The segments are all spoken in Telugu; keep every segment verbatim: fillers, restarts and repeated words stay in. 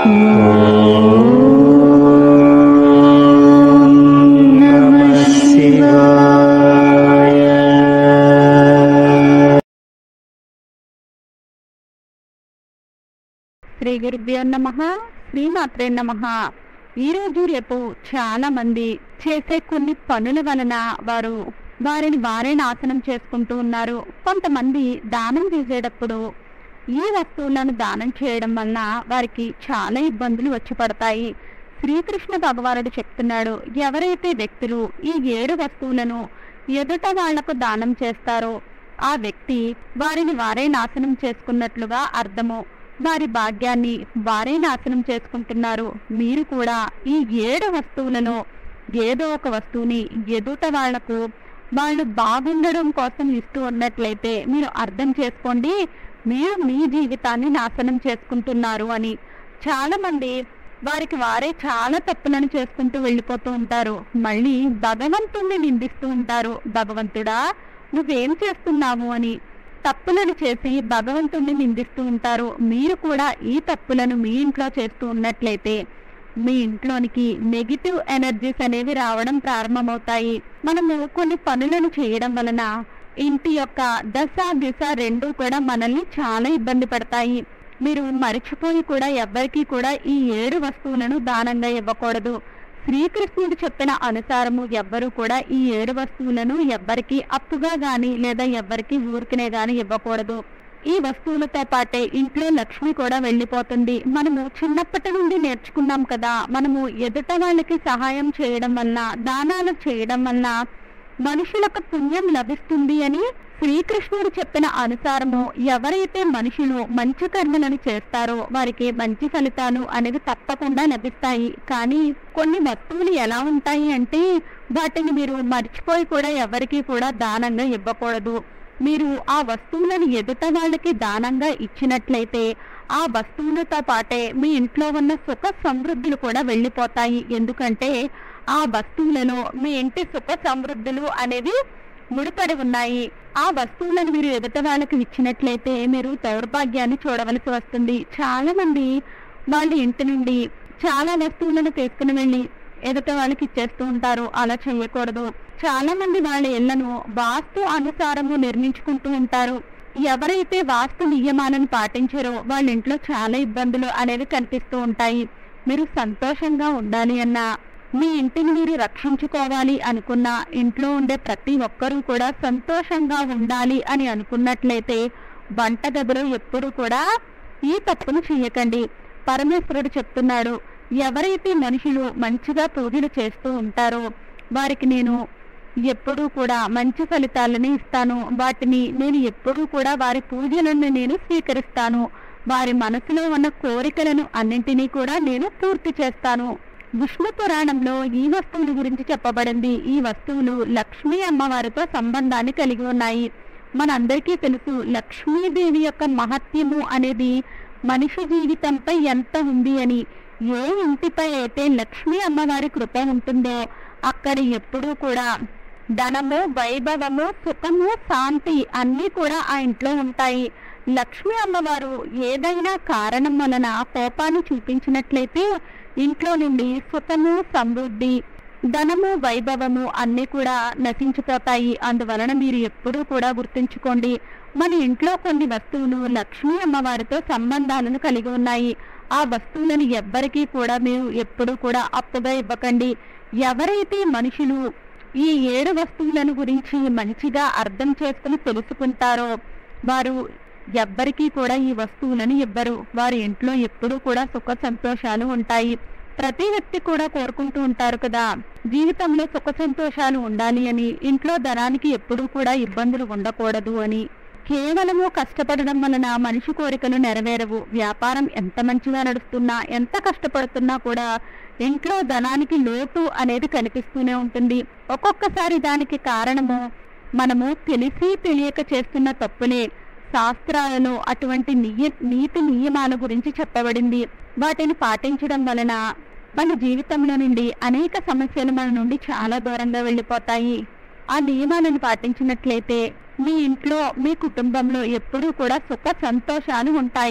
శ్రీ గురుభ్యో నమః. శ్రీమాత్రే నమః. ఈరోజు రేపు చాలా మంది చేసే కొన్ని పనుల వలన వారు వారిని వారే నాశనం చేసుకుంటూ ఉన్నారు. కొంతమంది దానం చేసేటప్పుడు ఈ వస్తువులను దానం చేయడం వలన వారికి చాలా ఇబ్బందులు వచ్చి పడతాయి. శ్రీకృష్ణ భగవానుడు చెప్తున్నాడు, ఎవరైతే వ్యక్తులు ఈ ఏడు వస్తువులను ఎదుట వాళ్లకు దానం చేస్తారో ఆ వ్యక్తి వారిని వారే నాశనం చేసుకున్నట్లుగా అర్థము. వారి భాగ్యాన్ని వారే నాశనం చేసుకుంటున్నారు. మీరు కూడా ఈ ఏడు వస్తువులను ఏదో ఒక వస్తువుని ఎదుట వాళ్లకు వాళ్ళు బాగుండడం కోసం ఇస్తూ ఉన్నట్లయితే మీరు అర్థం చేసుకోండి, మీరు మీ జీవితాన్ని నాశనం చేసుకుంటున్నారు అని. చాలా మంది వారికి వారే చాలా తప్పులను చేసుకుంటూ వెళ్ళిపోతూ ఉంటారు. మళ్ళీ భగవంతుణ్ణి నిందిస్తూ ఉంటారు, భగవంతుడా నువ్వేం చేస్తున్నావు అని. తప్పులను చేసి భగవంతుణ్ణి నిందిస్తూ ఉంటారు. మీరు కూడా ఈ తప్పులను మీ ఇంట్లో చేస్తూ ఉన్నట్లయితే మీ ఇంట్లోనికి నెగిటివ్ ఎనర్జీస్ అనేవి రావడం ప్రారంభమవుతాయి. మనము కొన్ని పనులను చేయడం వలన ఇంటి యొక్క దశ దిశ రెండు కూడా మనల్ని చాలా ఇబ్బంది పడతాయి. మీరు మరిచిపోయి కూడా ఎవ్వరికీ కూడా ఈ ఏడు వస్తువులను దానంగా ఇవ్వకూడదు. శ్రీకృష్ణుడు చెప్పిన అనుసారము ఎవ్వరూ కూడా ఈ ఏడు వస్తువులను ఎవ్వరికి అప్పుగా గాని లేదా ఎవ్వరికి ఊరికనే గాని ఇవ్వకూడదు. ఈ వస్తువులతో పాటే ఇంట్లో లక్ష్మి కూడా వెళ్ళిపోతుంది. మనము చిన్నప్పటి నుండి నేర్చుకున్నాం కదా, మనము ఎదుట వాళ్ళకి సహాయం చేయడం వలన, దానాలు చేయడం వలన మనుషులకు పుణ్యం లభిస్తుంది అని. శ్రీకృష్ణుడు చెప్పిన అనుసారము ఎవరైతే మనుషులు మంచి కర్మలను చేస్తారో వారికి మంచి ఫలితాలు అనేవి తప్పకుండా లభిస్తాయి. కానీ కొన్ని వస్తువులు ఎలా ఉంటాయి అంటే వాటిని మీరు మర్చిపోయి కూడా ఎవరికి కూడా దానంగా ఇవ్వకూడదు. మీరు ఆ వస్తువులను ఎదుట వాళ్ళకి దానంగా ఇచ్చినట్లయితే ఆ వస్తువులతో పాటే మీ ఇంట్లో ఉన్న సుఖ సమృద్ధులు కూడా వెళ్ళిపోతాయి. ఎందుకంటే ఆ వస్తువులలో మీ ఇంటి సుఖ సమృద్ధులు అనేవి ముడిపడి ఉన్నాయి. ఆ వస్తువులను మీరు ఎదుట వాళ్ళకి ఇచ్చినట్లయితే మీరు దౌర్భాగ్యాన్ని చూడవలసి వస్తుంది. చాలా మంది వాళ్ళ ఇంటి నుండి చాలా వస్తువులను తీసుకుని వెళ్ళి ఎదుట వాళ్ళకి ఇచ్చేస్తూ ఉంటారు. అలా చేయకూడదు. చాలా మంది వాళ్ళ ఇళ్లను వాస్తు అనుసారము నిర్మించుకుంటూ ఉంటారు. ఎవరైతే వాస్తు నియమాలను పాటించారో వాళ్ళ ఇంట్లో చాలా ఇబ్బందులు అనేవి కనిపిస్తూ ఉంటాయి. మీరు సంతోషంగా ఉండాలి అన్నా, మీ ఇంటిని మీరు రక్షించుకోవాలి అనుకున్న, ఇంట్లో ఉండే ప్రతి ఒక్కరూ కూడా సంతోషంగా ఉండాలి అని అనుకున్నట్లయితే వంటగదిలో ఎప్పుడు కూడా ఈ తప్పును చేయకండి. పరమేశ్వరుడు చెప్తున్నాడు, ఎవరైతే మనుషులు మంచిగా పూజలు చేస్తూ ఉంటారో వారికి నేను ఎప్పుడూ కూడా మంచి ఫలితాలని ఇస్తాను. వాటిని నేను ఎప్పుడూ కూడా వారి పూజలను నేను స్వీకరిస్తాను. వారి మనసులో ఉన్న కోరికలను అన్నింటినీ కూడా నేను పూర్తి చేస్తాను. విష్ణు పురాణంలో ఈ వస్తువుల గురించి చెప్పబడింది. ఈ వస్తువులు లక్ష్మీ అమ్మవారితో సంబంధాన్ని కలిగి ఉన్నాయి. మనందరికీ తెలుసు లక్ష్మీదేవి యొక్క మహత్యము అనేది మనిషి జీవితంపై ఎంత ఉంది అని. ఏ ఇంటిపై అయితే లక్ష్మీ అమ్మవారి కృప ఉంటుందో అక్కడ ఎప్పుడూ కూడా ధనము, వైభవము, సుఖము, శాంతి అన్నీ కూడా ఆ ఇంట్లో ఉంటాయి. లక్ష్మీ అమ్మవారు ఏదైనా కారణం వలన కోపాన్ని చూపించినట్లయితే ఇంట్లో నుండి సుఖము, సమృద్ధి, ధనము, వైభవము అన్నీ కూడా నశించిపోతాయి. అందువలన మీరు ఎప్పుడూ కూడా గుర్తుంచుకోండి, మన ఇంట్లో కొన్ని వస్తువులు లక్ష్మీ అమ్మవారితో సంబంధాలను కలిగి ఉన్నాయి. ఆ వస్తువులను ఎవ్వరికీ కూడా మీరు ఎప్పుడూ కూడా అప్పుగా ఇవ్వకండి. ఎవరైతే మనుషులు ఈ ఏడు వస్తువులను గురించి మంచిగా అర్థం చేసుకుని తెలుసుకుంటారో వారు ఎవ్వరికీ కూడా ఈ వస్తువులను ఇవ్వరు. వారి ఇంట్లో ఎప్పుడూ కూడా సుఖ సంతోషాలు ఉంటాయి. ప్రతి వ్యక్తి కూడా కోరుకుంటూ ఉంటారు కదా, జీవితంలో సుఖ సంతోషాలు ఉండాలి అని, ఇంట్లో ధనానికి ఎప్పుడూ కూడా ఇబ్బందులు ఉండకూడదు అని. కేవలము కష్టపడడం వలన మనిషి కోరికలు నెరవేరవు. వ్యాపారం ఎంత మంచిగా నడుస్తున్నా, ఎంత కష్టపడుతున్నా కూడా ఇంట్లో ధనానికి లోటు అనేది కనిపిస్తూనే ఉంటుంది. ఒక్కొక్కసారి దానికి కారణము మనము తెలిసి తెలియక చేస్తున్న తప్పులే. శాస్త్రాలలో అటువంటి నియ నీతి నియమాల గురించి చెప్పబడింది. వాటిని పాటించడం వలన మన జీవితంలో నుండి అనేక సమస్యలు మన నుండి చాలా దూరంగా వెళ్ళిపోతాయి. ఆ నియమాలను పాటించినట్లయితే మీ ఇంట్లో, మీ కుటుంబంలో ఎప్పుడూ కూడా సుఖ సంతోషాలు ఉంటాయి.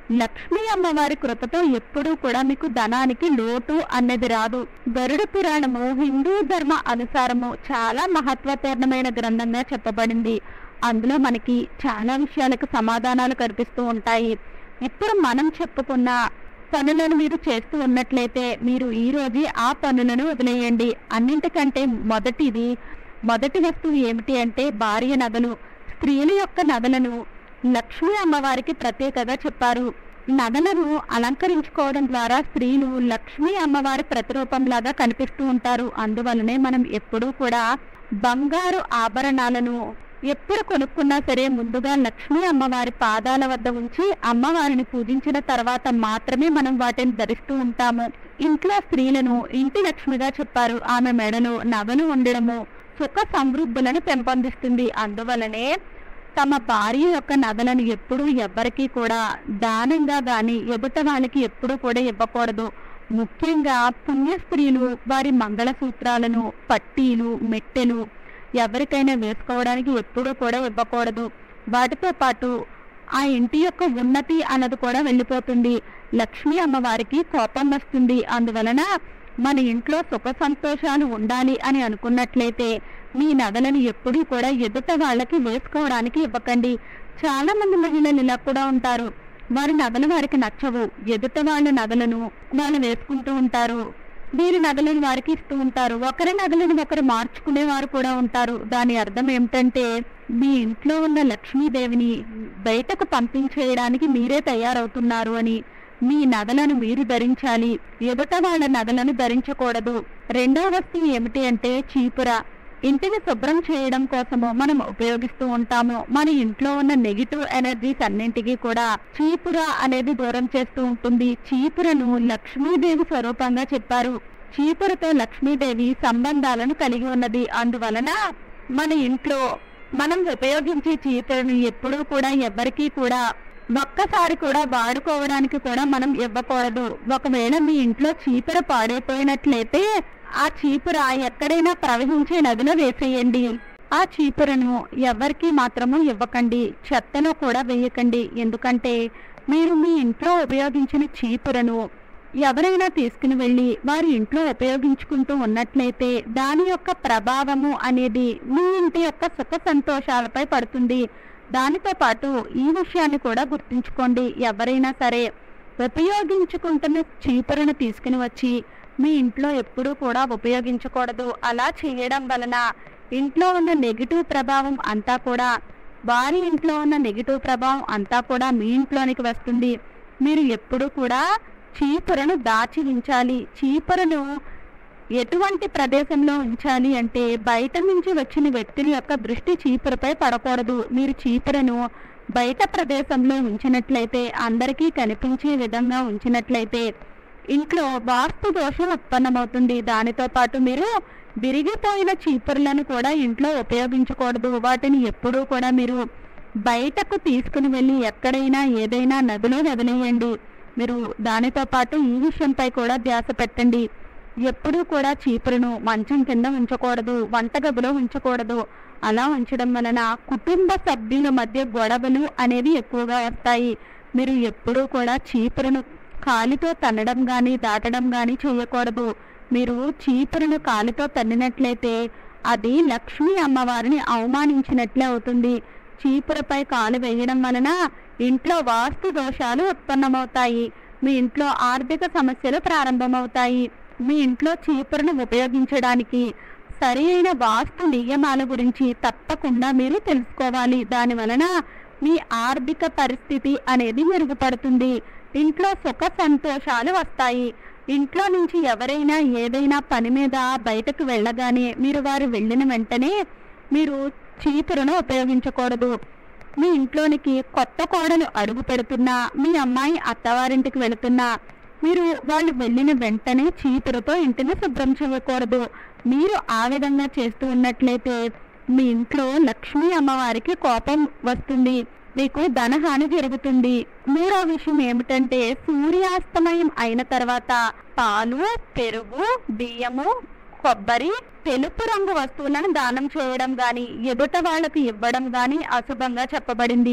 లక్ష్మీ అమ్మవారి కృపతో ఎప్పుడూ కూడా మీకు ధనానికి లోటు అన్నది రాదు. గరుడ పురాణము హిందూ ధర్మ అనుసారము చాలా మహత్వపూర్ణమైన గ్రంథంగా చెప్పబడింది. అందులో మనకి చాలా విషయాలకు సమాధానాలు కనిపిస్తూ ఉంటాయి. ఇప్పుడు మనం చెప్పుకున్న పనులను మీరు చేస్తూ ఉన్నట్లయితే మీరు ఈ రోజు ఆ పనులను వదిలేయండి. అన్నింటికంటే మొదటిది మొదటి వస్తువు ఏమిటి అంటే భార్య నగలు. స్త్రీల యొక్క నగలను లక్ష్మీ అమ్మవారికి ప్రత్యేకగా చెప్పారు. నగలను అలంకరించుకోవడం ద్వారా స్త్రీలు లక్ష్మీ అమ్మవారి ప్రతిరూపంలాగా కనిపిస్తూ ఉంటారు. అందువలనే మనం ఎప్పుడూ కూడా బంగారు ఆభరణాలను ఎప్పుడు కొనుక్కున్నా సరే ముందుగా లక్ష్మీ అమ్మవారి పాదాల వద్ద ఉంచి అమ్మవారిని పూజించిన తర్వాత మాత్రమే మనం వాటిని ధరిస్తూ ఉంటాము. ఇంట్లో స్త్రీలను ఇంటి లక్ష్మిగా చెప్పారు. ఆమె మెడలో నగలు ఉండడము సుఖ సమృద్ధులను పెంపొందిస్తుంది. అందువలనే తమ భార్య యొక్క నగలను ఎప్పుడూ ఎవ్వరికీ కూడా దానంగా గాని ఎదుట వాళ్ళకి ఎప్పుడూ కూడా ఇవ్వకూడదు. ముఖ్యంగా పుణ్య స్త్రీలు వారి మంగళసూత్రాలను, పట్టీలు, మెట్టెలు ఎవరికైనా వేసుకోవడానికి ఎప్పుడూ కూడా ఇవ్వకూడదు. వాటితో పాటు ఆ ఇంటి యొక్క ఉన్నతి అన్నది కూడా వెళ్ళిపోతుంది. లక్ష్మీ అమ్మవారికి కోపం వస్తుంది. అందువలన మన ఇంట్లో సుఖ సంతోషాలు ఉండాలి అని అనుకున్నట్లయితే మీ నగలను ఎప్పుడూ కూడా ఎదుట వాళ్ళకి వేసుకోవడానికి ఇవ్వకండి. చాలా మంది మహిళలు ఇలా కూడా ఉంటారు. వారి నగలు వారికి నచ్చవు. ఎదుట వాళ్ళ నగలను వాళ్ళు వేసుకుంటూ ఉంటారు. వీరి నగలను వారికి ఇస్తూ ఉంటారు. ఒకరి నగలను ఒకరు మార్చుకునేవారు కూడా ఉంటారు. దాని అర్థం ఏమిటంటే మీ ఇంట్లో ఉన్న లక్ష్మీదేవిని బయటకు పంపించేయడానికి మీరే తయారవుతున్నారు అని. మీ నగలను మీరు ధరించాలి, ఎదుట వాళ్ళ నగలను ధరించకూడదు. రెండవ వస్తువు ఏమిటి అంటే చీపుర. ఇంటిని శుభ్రం చేయడం కోసము మనం ఉపయోగిస్తూ ఉంటాము. మన ఇంట్లో ఉన్న నెగిటివ్ ఎనర్జీస్ అన్నింటికి కూడా చీపుర అనేది దూరం చేస్తూ ఉంటుంది. చీపురను లక్ష్మీదేవి స్వరూపంగా చెప్పారు. చీపురతో లక్ష్మీదేవి సంబంధాలను కలిగి ఉన్నది. అందువలన మన ఇంట్లో మనం ఉపయోగించే చీపురను ఎప్పుడూ కూడా ఎవరికీ కూడా ఒక్కసారి కూడా వాడుకోవడానికి కూడా మనం ఇవ్వకూడదు. ఒకవేళ మీ ఇంట్లో చీపుర పాడైపోయినట్లయితే ఆ చీపుర ఎక్కడైనా ప్రవహించే నదిలో వేసేయండి. ఆ చీపురను ఎవరికి మాత్రము ఇవ్వకండి. చెత్తలో కూడా వేయకండి. ఎందుకంటే మీరు మీ ఇంట్లో ఉపయోగించిన చీపురను ఎవరైనా తీసుకుని వెళ్ళి వారి ఇంట్లో ఉపయోగించుకుంటూ ఉన్నట్లయితే దాని యొక్క ప్రభావము అనేది మీ ఇంటి యొక్క సుఖ సంతోషాలపై పడుతుంది. దానితో పాటు ఈ విషయాన్ని కూడా గుర్తుంచుకోండి. ఎవరైనా సరే ఉపయోగించుకుంటున్న చీపురను తీసుకుని వచ్చి మీ ఇంట్లో ఎప్పుడూ కూడా ఉపయోగించకూడదు. అలా చేయడం వలన ఇంట్లో ఉన్న నెగిటివ్ ప్రభావం అంతా కూడా వారి ఇంట్లో ఉన్న నెగిటివ్ ప్రభావం అంతా కూడా మీ ఇంట్లోనికి వస్తుంది. మీరు ఎప్పుడూ కూడా చీపురను దాచి ఉంచాలి. చీపురను ఎటువంటి ప్రదేశంలో ఉంచాలి అంటే బయట నుంచి వచ్చిన వ్యక్తుల యొక్క దృష్టి చీపురపై పడకూడదు. మీరు చీపురను బయట ప్రదేశంలో ఉంచినట్లయితే, అందరికీ కనిపించే విధంగా ఉంచినట్లయితే ఇంట్లో వాస్తు దోషం ఉత్పన్నమవుతుంది. దానితో పాటు మీరు విరిగిపోయిన చీపుర్లను కూడా ఇంట్లో ఉపయోగించకూడదు. వాటిని ఎప్పుడూ కూడా మీరు బయటకు తీసుకుని వెళ్ళి ఎక్కడైనా ఏదైనా నదిలో వదిలేయండి. మీరు దానితో పాటు ఈ విషయంపై కూడా ధ్యాస పెట్టండి. ఎప్పుడూ కూడా చీపురును మంచం కింద ఉంచకూడదు, వంటగదిలో ఉంచకూడదు. అలా ఉంచడం వలన కుటుంబ సభ్యుల మధ్య గొడవలు అనేవి ఎక్కువగా వస్తాయి. మీరు ఎప్పుడూ కూడా చీపురును కాలితో తన్నడం కానీ దాటడం కానీ చేయకూడదు. మీరు చీపురును కాలితో తన్నినట్లయితే అది లక్ష్మీ అమ్మవారిని అవమానించినట్లే అవుతుంది. చీపురపై కాలు వేయడం వలన ఇంట్లో వాస్తు దోషాలు ఉత్పన్నమవుతాయి. మీ ఇంట్లో ఆర్థిక సమస్యలు ప్రారంభమవుతాయి. మీ ఇంట్లో చీపురును ఉపయోగించడానికి సరి అయిన వాస్తు నియమాల గురించి తప్పకుండా మీరు తెలుసుకోవాలి. దాని వలన మీ ఆర్థిక పరిస్థితి అనేది మెరుగుపడుతుంది. ఇంట్లో సుఖ సంతోషాలు వస్తాయి. ఇంట్లో నుంచి ఎవరైనా ఏదైనా పని మీద బయటకు వెళ్ళగానే మీరు వారు వెళ్ళిన వెంటనే మీరు చీపురును ఉపయోగించకూడదు. మీ ఇంట్లోనికి కొత్త కోడలు అడుగు పెడుతున్నా, మీ అమ్మాయి అత్తవారింటికి వెళుతున్నా మీరు వాళ్ళు వెళ్ళిన వెంటనే చీపురుతో ఇంటిని శుభ్రం చేయకూడదు. మీరు ఆ విధంగా చేస్తూ ఉన్నట్లయితే మీ ఇంట్లో లక్ష్మీ అమ్మవారికి కోపం వస్తుంది, మీకు ధనహాని జరుగుతుంది. మూడో విషయం ఏమిటంటే సూర్యాస్తమయం అయిన తర్వాత పాలు, పెరుగు, బియ్యము, కొబ్బరి, తెలుపు రంగు వస్తువులను దానం చేయడం గాని ఎదుట వాళ్ళకు ఇవ్వడం గాని అశుభంగా చెప్పబడింది.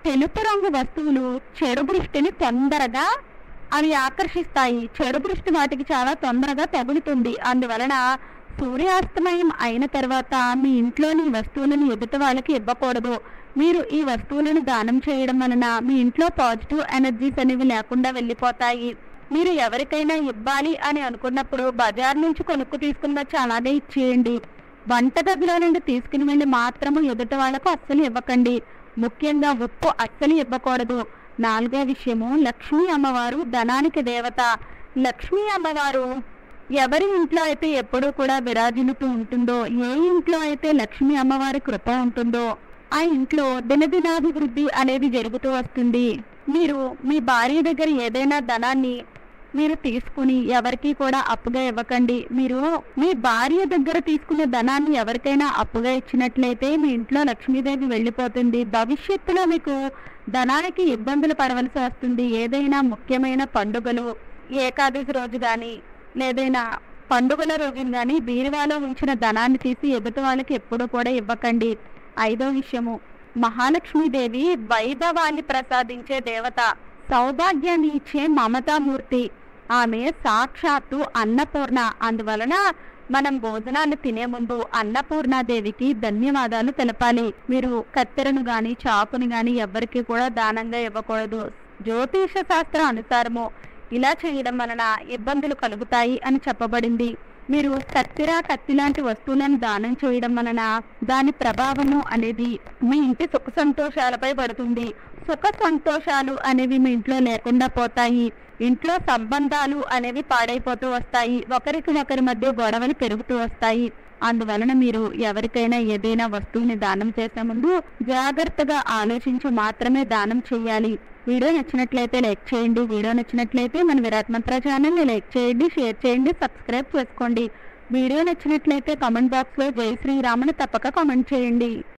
తెలుపు రంగు వస్తువులు చెడు దృష్టిని తొందరగా అవి ఆకర్షిస్తాయి. చెడు దృష్టి వాటికి చాలా తొందరగా తగులుతుంది. అందువలన సూర్యాస్తమయం అయిన తర్వాత మీ ఇంట్లోని వస్తువులను ఎదుటి వాళ్ళకి ఇవ్వకూడదు. మీరు ఈ వస్తువులను దానం చేయడం వలన మీ ఇంట్లో పాజిటివ్ ఎనర్జీస్ అనేవి లేకుండా వెళ్ళిపోతాయి. మీరు ఎవరికైనా ఇవ్వాలి అని అనుకున్నప్పుడు బజార్ నుంచి కొనుక్కు తీసుకున్న అలాగే ఇచ్చేయండి. వంటగదిలో నుండి తీసుకుని వెళ్ళి మాత్రము ఎదుటి వాళ్ళకు అస్సలు ఇవ్వకండి. ముఖ్యంగా ఉప్పు అస్సలు ఇవ్వకూడదు. నాలుగో విషయము, లక్ష్మీ అమ్మవారు ధనానికి దేవత. లక్ష్మీ అమ్మవారు ఎవరి ఇంట్లో అయితే ఎప్పుడూ కూడా విరాజిల్లుతూ ఉంటుందో, ఏ ఇంట్లో అయితే లక్ష్మీ అమ్మవారి కృప ఉంటుందో ఆ ఇంట్లో దినదినాభివృద్ధి అనేది జరుగుతూ వస్తుంది. మీరు మీ భార్య దగ్గర ఏదైనా ధనాన్ని మీరు తీసుకుని ఎవరికి కూడా అప్పుగా ఇవ్వకండి. మీరు మీ భార్య దగ్గర తీసుకునే ధనాన్ని ఎవరికైనా అప్పుగా ఇచ్చినట్లయితే మీ ఇంట్లో లక్ష్మీదేవి వెళ్ళిపోతుంది. భవిష్యత్తులో మీకు ధనానికి ఇబ్బందులు పడవలసి వస్తుంది. ఏదైనా ముఖ్యమైన పండుగలు, ఏకాదశి రోజు కానీ లేదైనా పండుగల రోజున కానీ బీరువాలో ఉంచిన ధనాన్ని తీసి ఎదుటి వాళ్ళకి ఎప్పుడు కూడా ఇవ్వకండి. ఐదో విషయము, మహాలక్ష్మీదేవి వైభవాన్ని ప్రసాదించే దేవత, సౌభాగ్యాన్ని ఇచ్చే మమతామూర్తి. ఆమె సాక్షాత్తు అన్నపూర్ణ. అందువలన మనం భోజనాన్ని తినే ముందు అన్నపూర్ణాదేవికి ధన్యవాదాలు తెలపాలి. మీరు కత్తెరను గాని చాకుని గాని ఎవరికి కూడా దానంగా ఇవ్వకూడదు. జ్యోతిష శాస్త్రం అనుసారము ఇలా చేయడం వలన ఇబ్బందులు కలుగుతాయి అని చెప్పబడింది. మీరు కత్తిర కత్తి లాంటి వస్తువులను దానం చేయడం వలన దాని ప్రభావము అనేది మీ ఇంటి సుఖ సంతోషాలపై పడుతుంది. సుఖ సంతోషాలు అనేవి మీ ఇంట్లో లేకుండా పోతాయి. ఇంట్లో సంబంధాలు అనేవి పాడైపోతూ వస్తాయి. ఒకరికి ఒకరి మధ్య గొడవలు పెరుగుతూ వస్తాయి. అందువలన మీరు ఎవరికైనా ఏదైనా వస్తువుని దానం చేసే ముందు జాగ్రత్తగా ఆలోచించి మాత్రమే దానం చేయాలి. వీడియో నచ్చినట్లయితే లైక్ చేయండి. వీడియో నచ్చినట్లయితే మన విరాట్ మంత్ర ఛానల్ని లైక్ చేయండి, షేర్ చేయండి, సబ్స్క్రైబ్ చేసుకోండి. వీడియో నచ్చినట్లయితే కామెంట్ బాక్స్లో జై శ్రీరామని తప్పక కామెంట్ చేయండి.